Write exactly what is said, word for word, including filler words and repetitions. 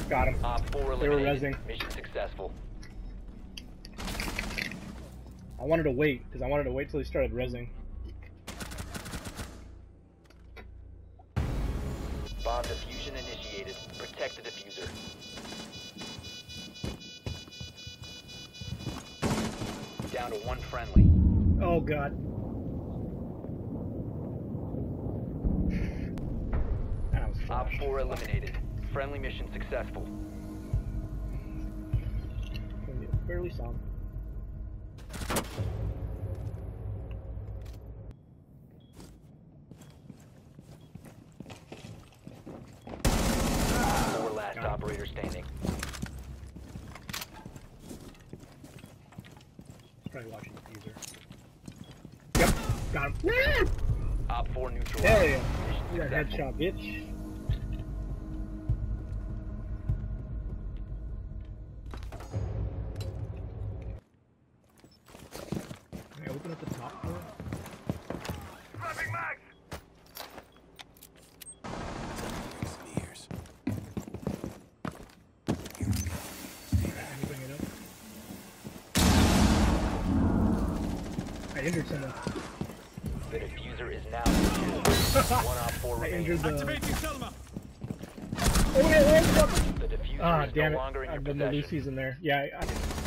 Got him. Op four They were eliminated. rezzing. Mission successful. I wanted to wait, because I wanted to wait till he started rezzing. Bomb diffusion initiated. Protect the diffuser. Down to one friendly. Oh god. That was Op flash. four eliminated. Friendly mission successful. Barely saw him. Four last operator standing. Probably watching the user. Yep, got him. Yeah! Op four neutralized. Hell yeah. Mission You got a successful. headshot, bitch. Can I open up the top door? Grabbing mags! Opening it up. I injured someone. The diffuser is now secured. One op four I remaining. injured the... Activating Selma! Oh yeah, oh fuck! The diffuser Ah, is damn no it. longer in your I've been possession. the Lucy's in there. Yeah, I, I